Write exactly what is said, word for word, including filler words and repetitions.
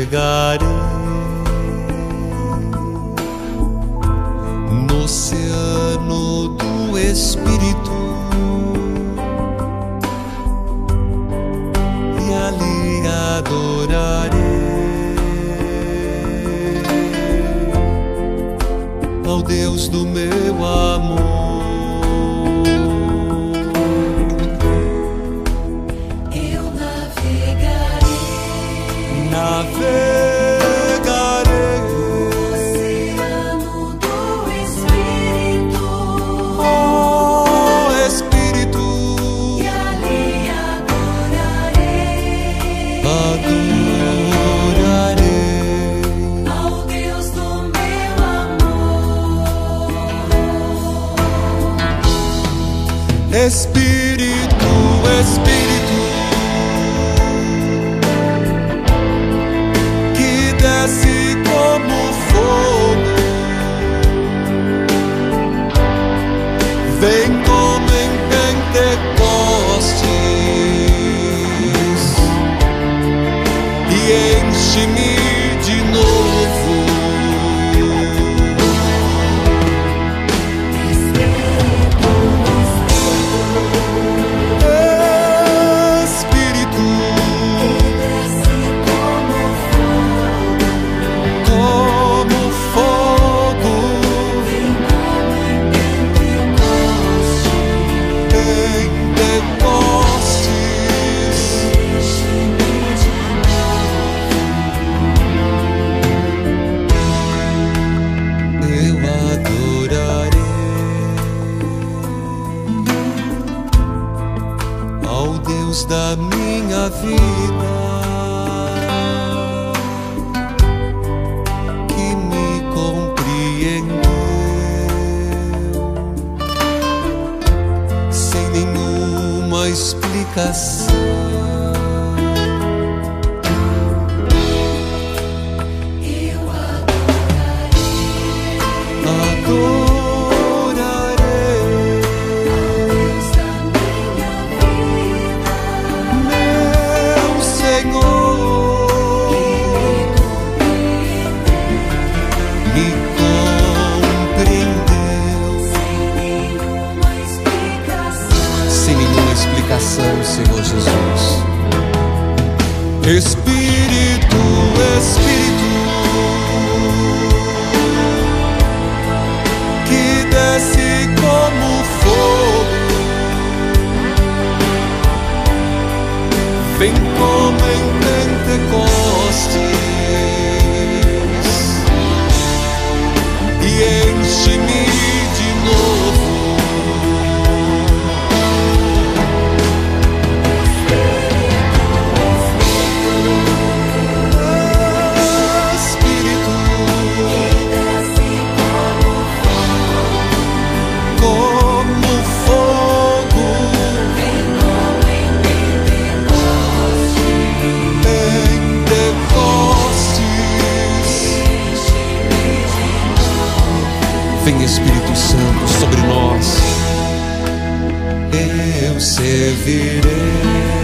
navegarei no oceano do Espírito e ali adorarei ao Deus do meu amor. Navegarei no oceano do Espírito, oh Espírito, e ali adorarei, adorarei ao Deus do meu amor. Espírito, Espírito, desce como fogo, vem como em Pentecostes e enche-me de novo. Espírito, ao Deus da minha vida, que me compreendeu sem nenhuma explicação. Eu adorarei, Adorarei Senhor Jesus. Espírito, Espírito, que desce como fogo, vem como em Pentecostes e enche-me de novo. Vem Espírito Santo sobre nós, eu servirei.